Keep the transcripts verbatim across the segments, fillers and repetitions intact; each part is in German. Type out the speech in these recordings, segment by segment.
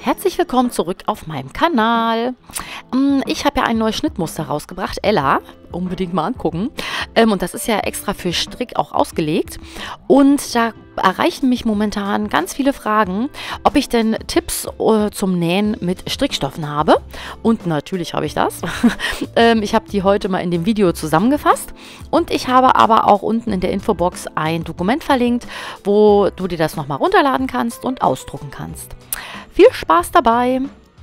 Herzlich willkommen zurück auf meinem Kanal. Ähm, Ich habe ja ein neues Schnittmuster rausgebracht, Ella, unbedingt mal angucken. Ähm, Und das ist ja extra für Strick auch ausgelegt. Und da erreichen mich momentan ganz viele Fragen, ob ich denn Tipps äh, zum Nähen mit Strickstoffen habe. Und natürlich habe ich das. Ähm, Ich habe die heute mal in dem Video zusammengefasst. Und ich habe aber auch unten in der Infobox ein Dokument verlinkt, wo du dir das nochmal runterladen kannst und ausdrucken kannst. Viel Spaß dabei!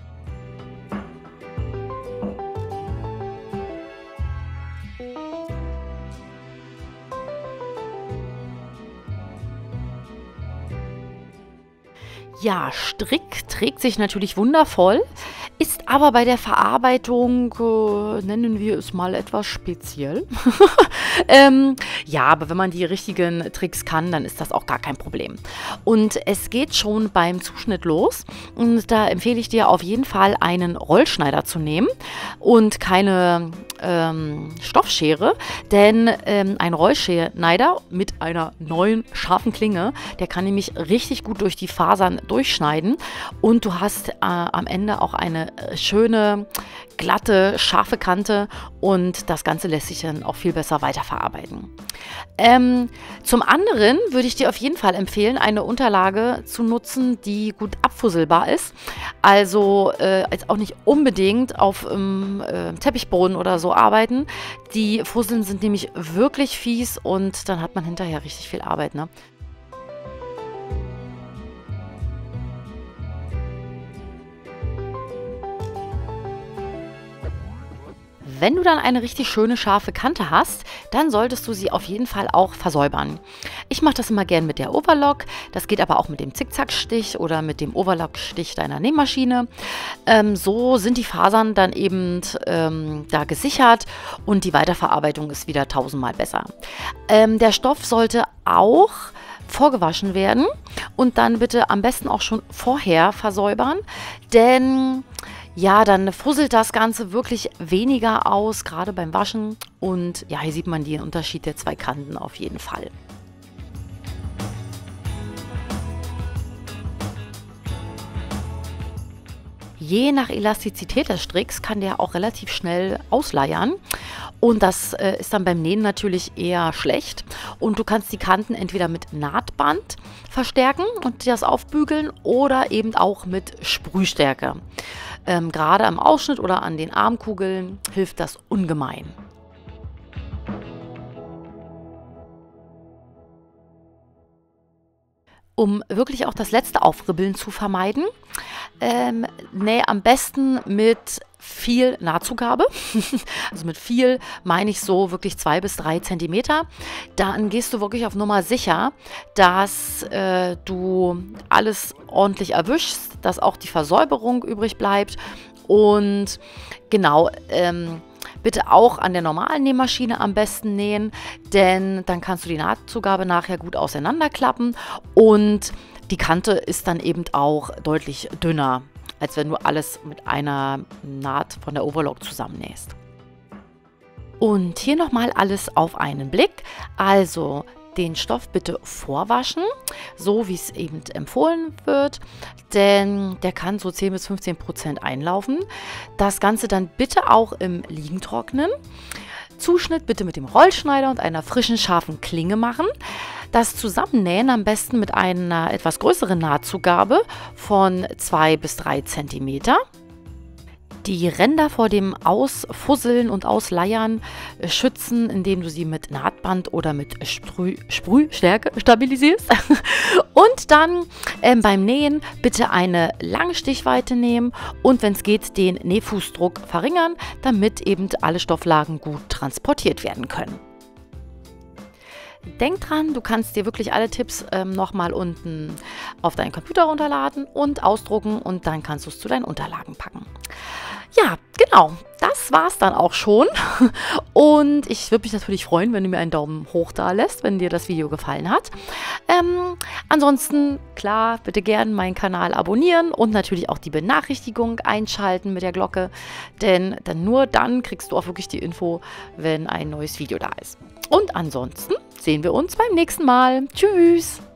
Ja, Strick trägt sich natürlich wundervoll, ist aber bei der Verarbeitung, äh, nennen wir es mal etwas speziell. ähm, ja, aber wenn man die richtigen Tricks kann, dann ist das auch gar kein Problem. Und es geht schon beim Zuschnitt los. Und da empfehle ich dir auf jeden Fall einen Rollschneider zu nehmen und keine ähm, Stoffschere, denn ähm, ein Rollschneider mit einer neuen scharfen Klinge, der kann nämlich richtig gut durch die Fasern durchschneiden und du hast äh, am Ende auch eine äh, schöne, glatte, scharfe Kante und das Ganze lässt sich dann auch viel besser weiterverarbeiten. Ähm, zum anderen würde ich dir auf jeden Fall empfehlen, eine Unterlage zu nutzen, die gut abfusselbar ist. Also äh, jetzt auch nicht unbedingt auf ähm, äh, Teppichboden oder so arbeiten. Die Fusseln sind nämlich wirklich fies und dann hat man hinterher richtig viel Arbeit, ne? Wenn du dann eine richtig schöne scharfe Kante hast, dann solltest du sie auf jeden Fall auch versäubern. Ich mache das immer gern mit der Overlock, das geht aber auch mit dem Zickzackstich oder mit dem Overlockstich deiner Nähmaschine. Ähm, so sind die Fasern dann eben ähm, da gesichert und die Weiterverarbeitung ist wieder tausendmal besser. Ähm, der Stoff sollte auch vorgewaschen werden und dann bitte am besten auch schon vorher versäubern, denn ja, dann fusselt das Ganze wirklich weniger aus, gerade beim Waschen. Und ja, hier sieht man den Unterschied der zwei Kanten auf jeden Fall. Je nach Elastizität des Stricks kann der auch relativ schnell ausleiern. Und das äh, ist dann beim Nähen natürlich eher schlecht. Und du kannst die Kanten entweder mit Nahtband verstärken und das aufbügeln oder eben auch mit Sprühstärke. Ähm, gerade am Ausschnitt oder an den Armkugeln hilft das ungemein. Um wirklich auch das letzte Aufribbeln zu vermeiden, ähm, nähe am besten mit viel Nahtzugabe. Also mit viel meine ich so wirklich zwei bis drei Zentimeter. Dann gehst du wirklich auf Nummer sicher, dass äh, du alles ordentlich erwischst, dass auch die Versäuberung übrig bleibt. Und genau, ähm, bitte auch an der normalen Nähmaschine am besten nähen, denn dann kannst du die Nahtzugabe nachher gut auseinanderklappen und die Kante ist dann eben auch deutlich dünner, als wenn du alles mit einer Naht von der Overlock zusammennähst. Und hier nochmal alles auf einen Blick. Also den Stoff bitte vorwaschen, so wie es eben empfohlen wird, denn der kann so zehn bis fünfzehn Prozent einlaufen. Das Ganze dann bitte auch im Liegen trocknen. Zuschnitt bitte mit dem Rollschneider und einer frischen, scharfen Klinge machen. Das Zusammennähen am besten mit einer etwas größeren Nahtzugabe von zwei bis drei Zentimeter. Die Ränder vor dem Ausfusseln und Ausleiern schützen, indem du sie mit Nahtband oder mit Sprüh, Sprühstärke stabilisierst. Und dann ähm, beim Nähen bitte eine lange Stichweite nehmen und wenn es geht, den Nähfußdruck verringern, damit eben alle Stofflagen gut transportiert werden können. Denk dran, du kannst dir wirklich alle Tipps ähm, nochmal unten auf deinen Computer runterladen und ausdrucken und dann kannst du es zu deinen Unterlagen packen. Ja, genau, das war's dann auch schon und ich würde mich natürlich freuen, wenn du mir einen Daumen hoch da lässt, wenn dir das Video gefallen hat. Ähm, ansonsten, klar, bitte gerne meinen Kanal abonnieren und natürlich auch die Benachrichtigung einschalten mit der Glocke, denn dann nur dann kriegst du auch wirklich die Info, wenn ein neues Video da ist. Und ansonsten sehen wir uns beim nächsten Mal. Tschüss!